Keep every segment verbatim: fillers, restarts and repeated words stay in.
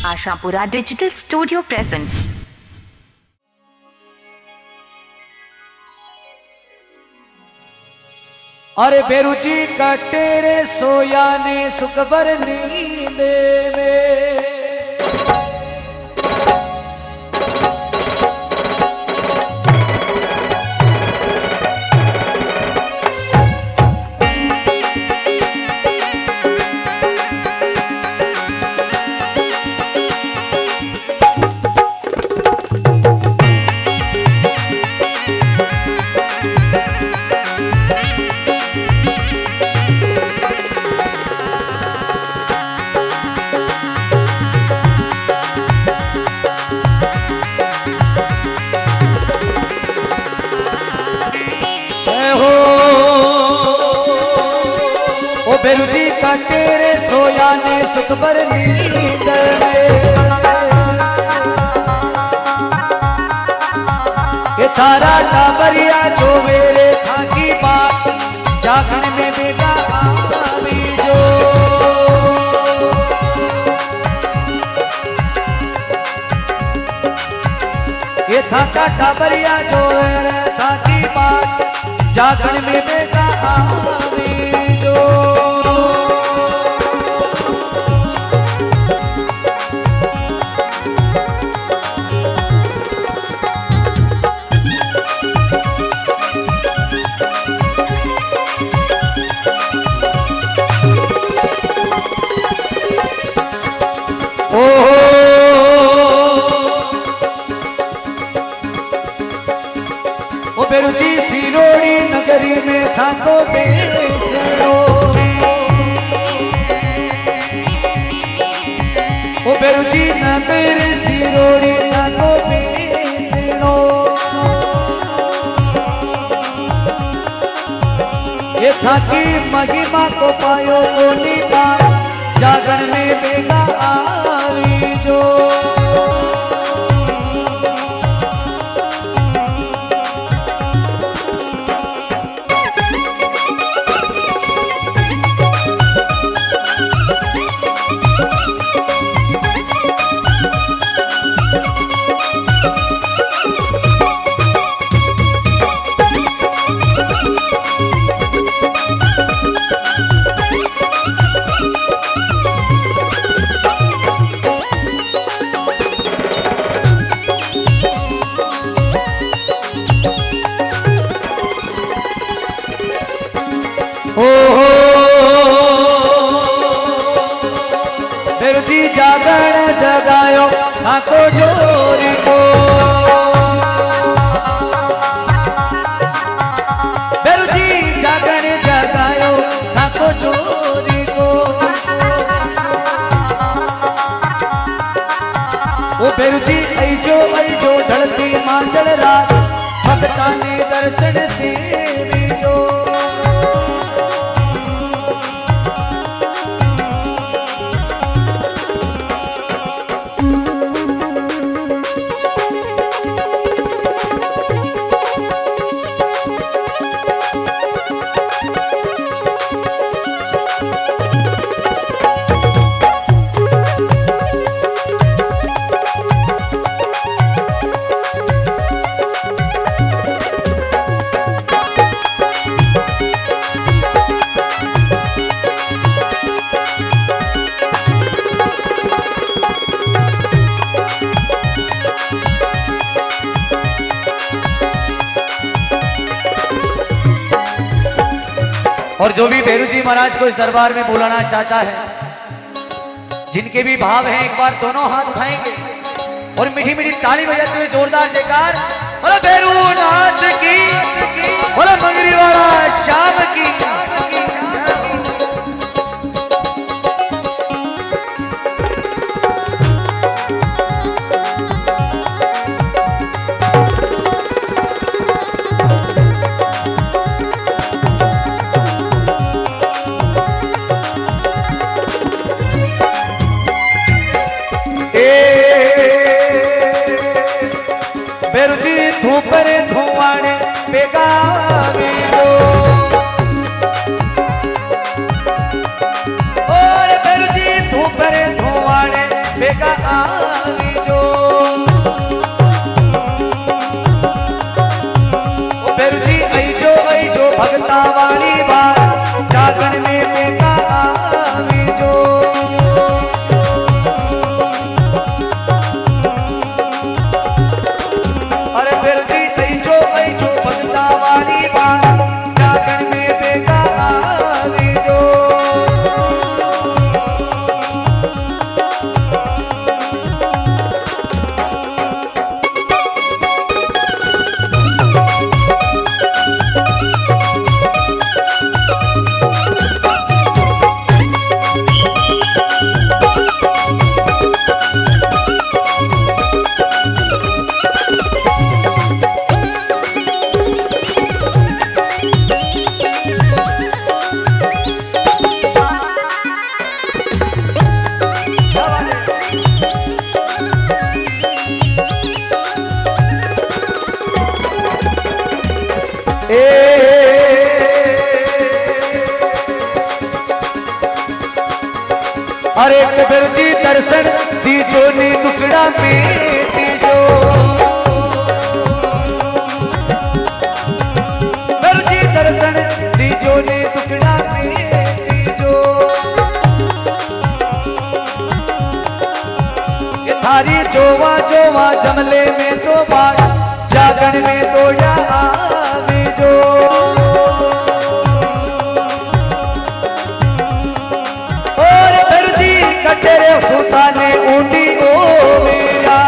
Ashapura digital studio presents. अरे बेरुची कटेरे सोया ने सुखबर नींद में बेरुजी का तेरे सोया ने सुखबर नींद में ये थारा टाबरिया जो मेरे थाकी बात जागण में बेगा आवी जो ये थाका टाबरिया जो मेरे थाकी बात जागण में बेगा आवी जो बेरुजी सिरोड़ी नगरी में था तो बेसरो ओ बेरुजी नगर सिरोड़ी था तो बेसरो ये था कि महिमा को पायो को निकाल जागरण में बेगा आई जो बेरुजी जागरण जगायो थाको जोरी को बेरुजी जागरण जगायो थाको जोरी को ओ बेरुजी ऐजो ऐजो ढलती मांजल रात भक्ता ने दर्शन देवी जो और जो भी बेरुजी महाराज को इस दरबार में बुलाना चाहता है, जिनके भी भाव हैं, एक बार दोनों हाथ उठाएंगे और मीठी मीठी ताली बजाते हुए जोरदार जयकार बोला भैरूनाथ की, बोला मंगरी वाला श्याम की। बेरुजी धूपरे धुआने बेगावी दो और बेरुजी धूपरे धुआने बेगा अरे कबर जी दर्शन दीजो नी दुखड़ा में दीजो कबर जी दर्शन दीजो नी दुखड़ा में दीजो ये थारी जोवा जोवा जमले में तो बाढ़ जागरण में तो या आवे जो तेरे सुल्ताने ऊटी ओ मेरा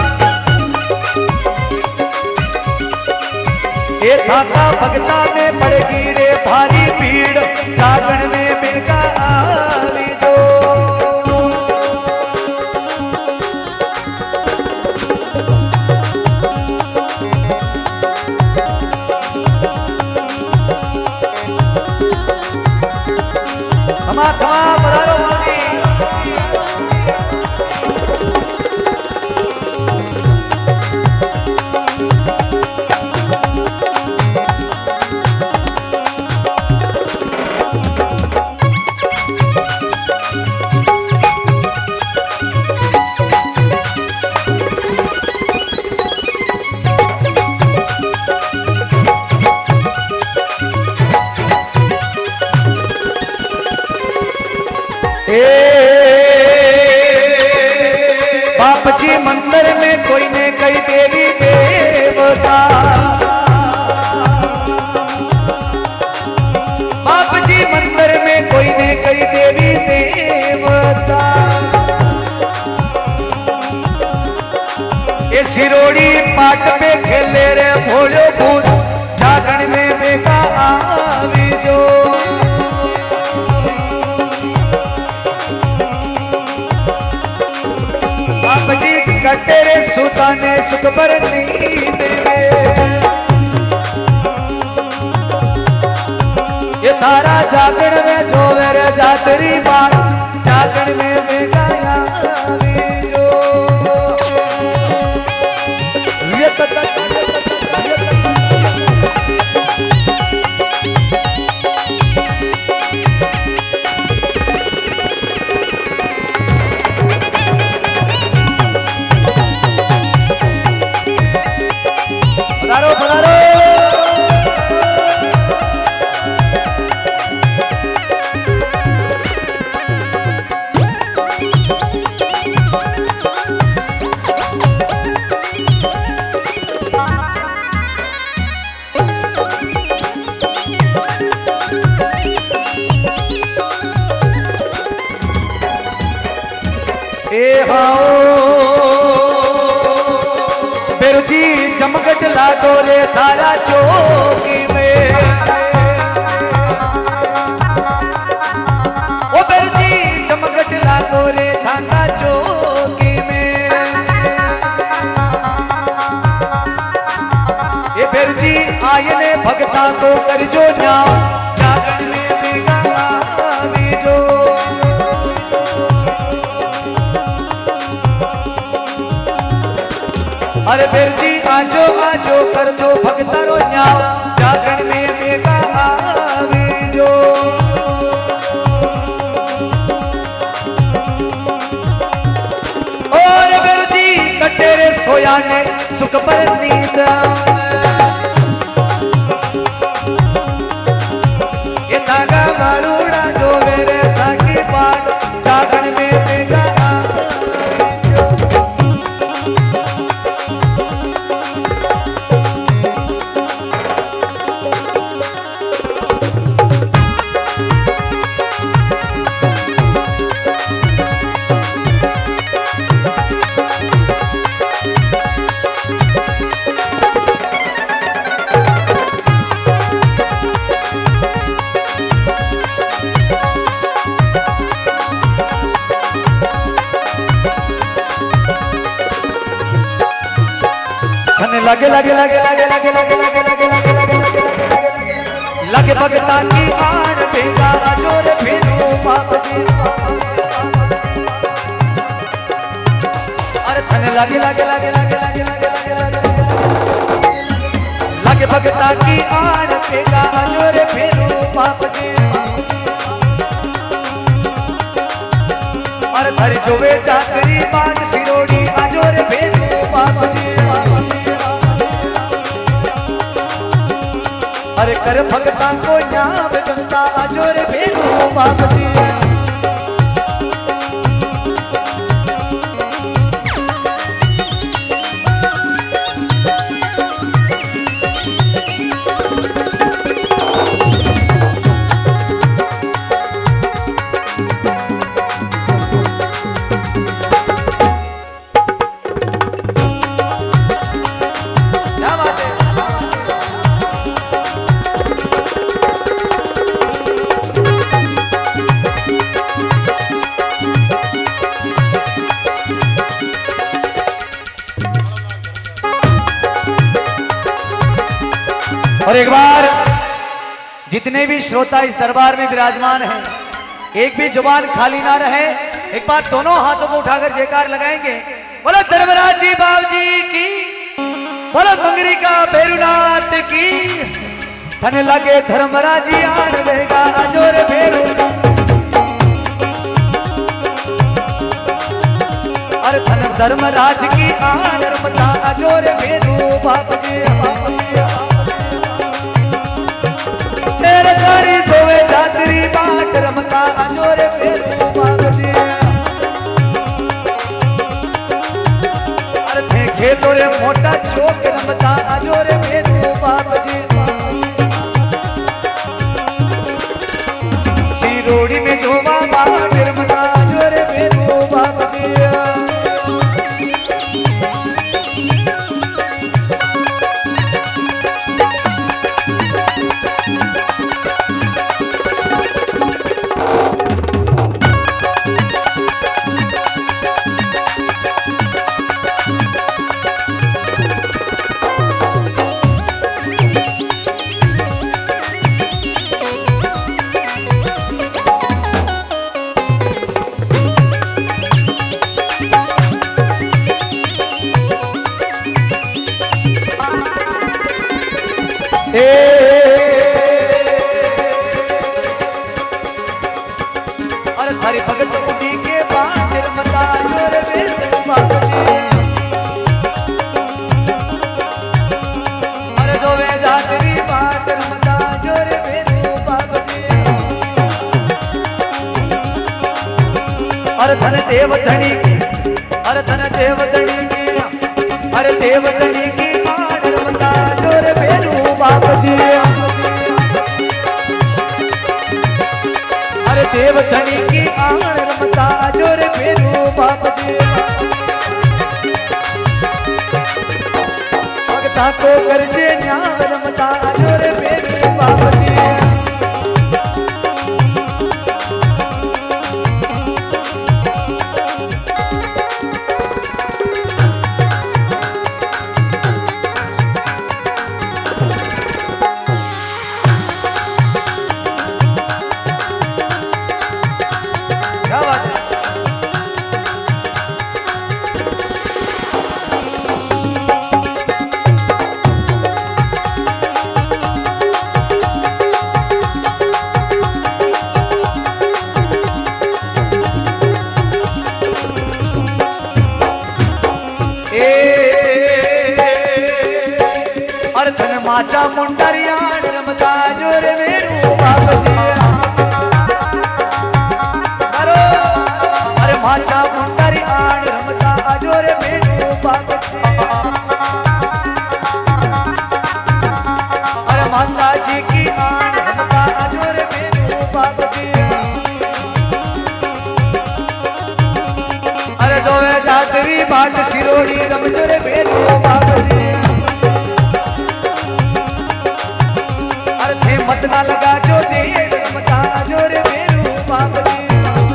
ये थाका भगता में पड़गी रे भारी भीड़ जागरण में मेगा आवी जो थमा थमा पधारो बाप जी मंदिर में कोई ने कई देवी देवता बाप जी मंदिर में कोई ने कई देवी देवता ये सिरोड़ी पाट पे खेले रे भोलो भूत जागरण में बेका आवी जो कटेरे सुताने सुख पर नींद ये तारा जागरण में जो मेरे जातरी बात जागरण में मैं गाया जो ये पधारो पधारो ए हाओ बिरजी जमगट लागो रे थारा चौकी में ओ बिरजी जमगट लागो रे थारा चौकी में ये बिरजी आयने भगता को कर जो न्याव जागरण में बेगा आवी जो अरे बिरजी आजो आजो कर जो भगतरो न्याव जागरण में बेगा आवी जो और बिरजी कटेरे सोया ने सुख पर नींद ये धागा मालूड़ा जो मेरे धागी पाट जागरण में बेगा लगे लगे लगे लगे लगे लगे लगे लगे लगे लगे लगे भगता की आड़ बेगा जोर फिरो बाप जी अरे थने लगे लगे लगे लगे लगे लगे लगे लगे भगता की आड़ बेगा जोर फिरो बाप जी अरे धर जोवे चाकरी बाट सिरोड़ी आजोर भेरू बाप जी। अरे कर भगता को न्याव जनता आजोर भेरू बाप जी। और एक बार जितने भी श्रोता इस दरबार में विराजमान हैं, एक भी जुबान खाली ना रहे, एक बार दोनों हाथों को उठाकर जयकार लगाएंगे। बोलो धर्मराज जी बाबूजी की, बोलो मंगरी का भैरुनाथ की। धन लगे धर्मराज जी आन लेगा आजोर भैरू। अरे धन धर्मराज की आन रमता आजोर भैरू बाप जी। तेरे तारी जोवे जातरी बाट रमता आजोर भैरू बाप जी। अरे थे खेलो रे मोटा चौक रमता आजोर भैरू बाप जी। सिरोड़ी में जोवा बाट रमता आजोर भैरू बाप जी। अरे थारी भगत उठी के बाट रमता आजोर भैरू बाप जी। अरे जोवे जातरी बाट रमता आजोर भैरू बाप जी। अरे धन देव धनी की, अरे धन देव धनी की, अरे देव धनी की बाट रमता आजोर भैरू बाप जी। अरे देव धनी की आन रमता आजोर भैरू बाप जी। भगता को करजे न्याव रमता आजोर भैरू बाप जी। माचा मुंडरिया रमता आजोर भैरू बाप जी। अरे माचा मुंडरिया रमता आजोर भैरू बाप जी। अरे माता जी की आन रमता आजोर भैरू बाप जी। अरे जोवे जातरी बाट सिरोड़ी रमजोर भैरू बाप जी। मत ना लगा जो देर रमता आजोर भैरू बाप जी।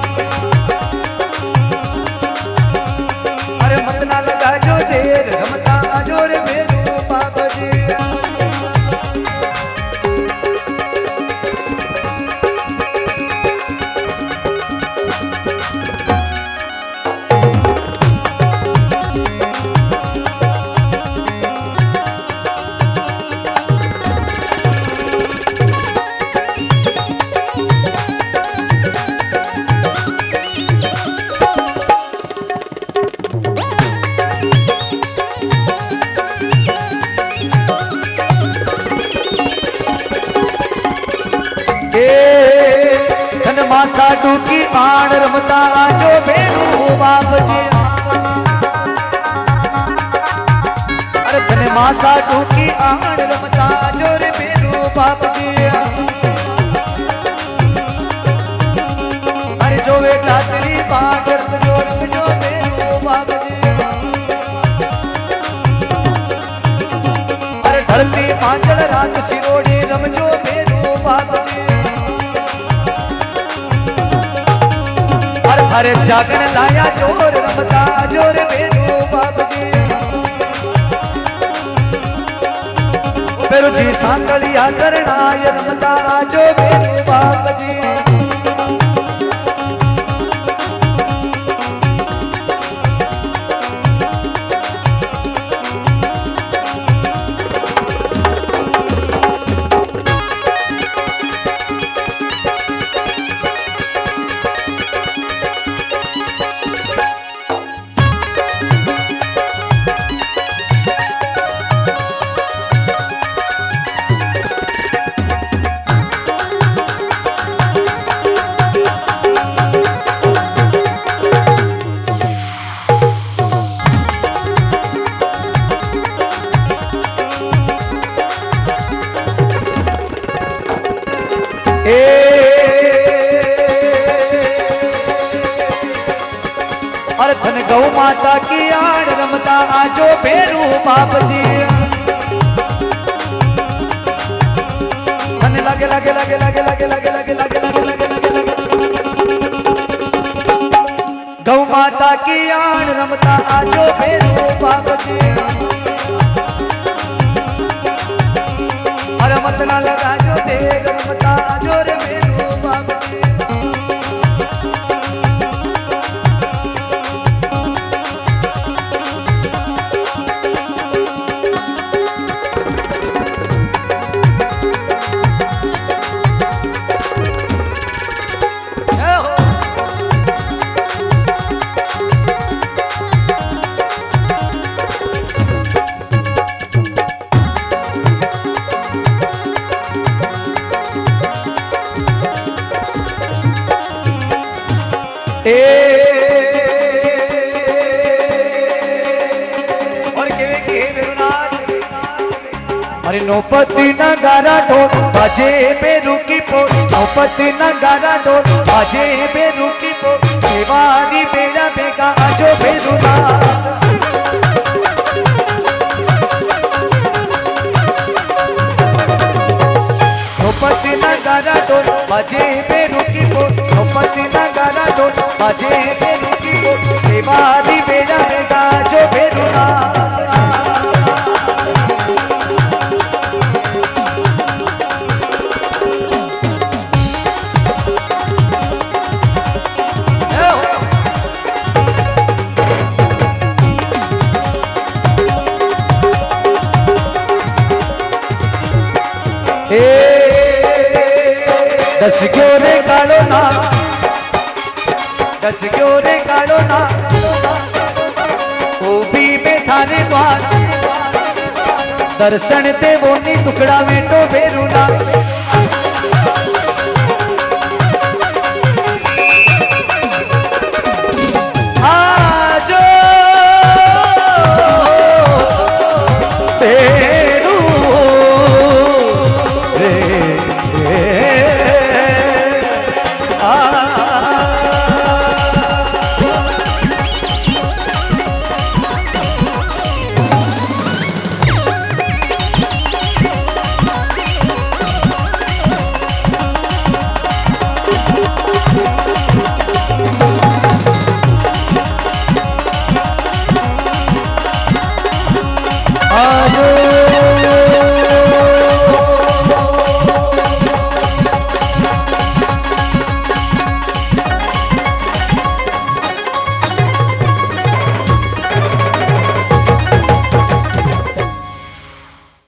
अरे मत ना लगा जो देर रमता आजोर भैरू बाप जी। साडू की आण रमता आजो बेरू बाप जी। अरे धन मां साडू की आण रमता आजो रे बेरू बाप जी। अरे जो वे चातरी बाट जो जो बेरू बाप जी। अरे ढलती पांचड़ रात सिरोड़ी रमजो बेरू बाप जी। अरे जागन लाया जोर रमता जोर बेरू बाप जी। बेरू जी सांगलिया शरणाय रमता जो बेरू बाप जी। अरे धन गौ माता की आड़ रमता आजो बेरू बाप जी। धन लगे लगे लगे लगे लगे लगे लगे लगे लगे लगे लगे गौ माता की आड़ रमता आजो बेरू बाप जी। अरे मत ना लगा जो दे रमता आजो रे बेरू बाप जी। और केवे के बेरुनाथ। अरे नौपति नगारा ढोल बाजे बेरू की पोल। नौपति नगारा ढोल बाजे बेरू की पोल। सेवारी बेड़ा बेगा आजो बेरुनाथ। नौपति नगारा ढोल बाजे बेरू की पोल। नौपति नगारा ढोल बाजे बेरू की पोल। सेवारी बेड़ा बेगा आजो बेरुनाथ। दस क्यों रे कालो ना दस क्यों रे कालो ना वो भी बैठा रे द्वार। दर्शन दे वो नी टुकड़ा में तो बेरू ना।